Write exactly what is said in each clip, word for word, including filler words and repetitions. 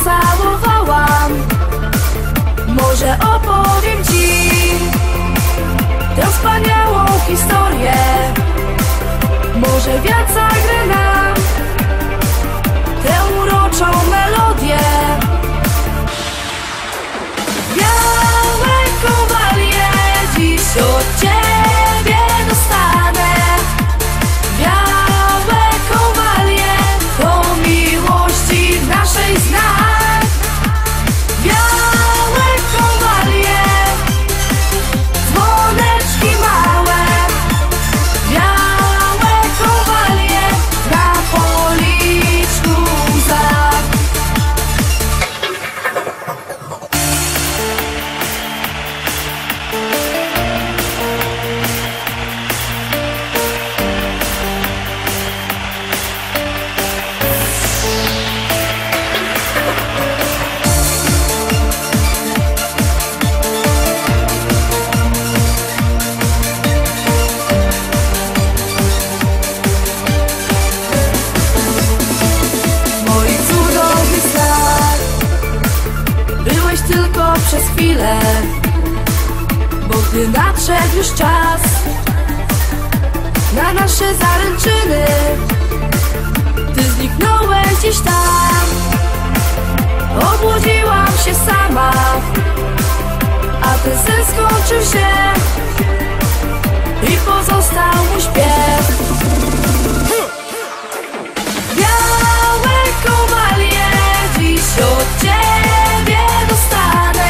całowałam. Może opowiem ci tę wspaniałą historię. Może wiatr zagra nam tę uroczą melodię. Białe kowalie dziś od ciebie dostanę. Białe kowalie to miłości w naszej znak. Białe kowalie, dzwoneczki małe. Białe kowalie na policzku łza. Mój cudowny znak, byłeś tylko przez chwilę, bo gdy nadszedł już czas na nasze zaręczyny, ty zniknąłeś gdzieś tam. Obudziłam się sama, a ten sen skończył się i pozostał mój śpiew. Białe kowalie dziś od ciebie dostanę.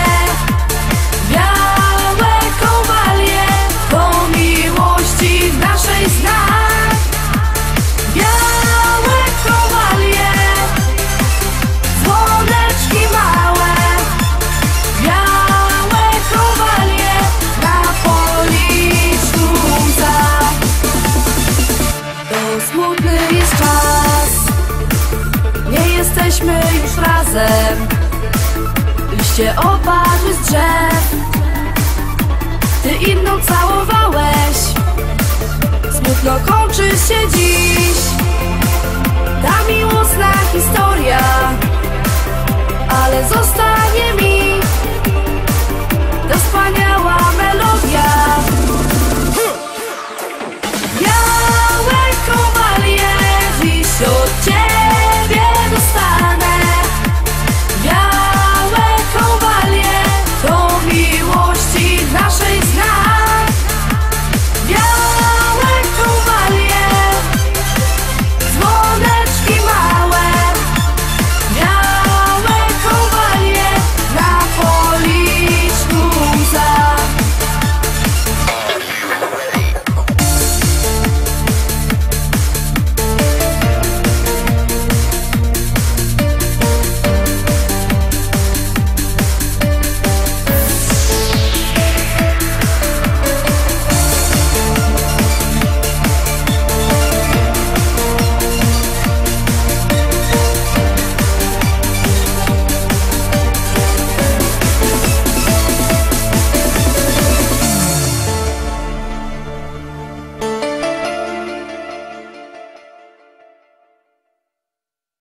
Białe kowalie to miłości w naszej znak. Białe kowalie, dzwoneczki małe. Białe kowalie na policzku łza. To smutny jest czas, nie jesteśmy już razem. Liście opadły z drzew, ty inną całowałeś. Smutno kończy się dziś ta miłosna historia.